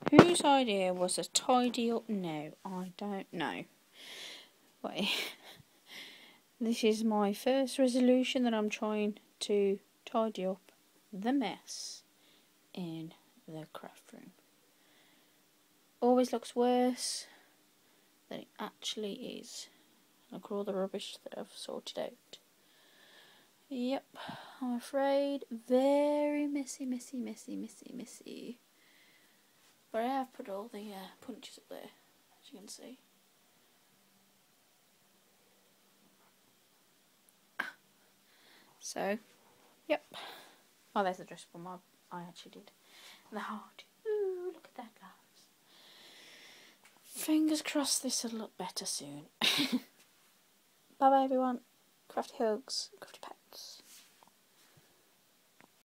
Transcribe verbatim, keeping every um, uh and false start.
Whose idea was to tidy up now? I don't know. Wait. This is my first resolution that I'm trying to tidy up the mess in the craft room. Always looks worse than it actually is. Look at all the rubbish that I've sorted out. Yep, I'm afraid very messy, messy, messy, messy, messy. But I have put all the uh, punches up there, as you can see. So, yep. Oh, there's the dress form I, I actually did. The heart. Ooh, look at that, guys. Fingers crossed this will look better soon. Bye bye, everyone. Crafty hugs, crafty pets.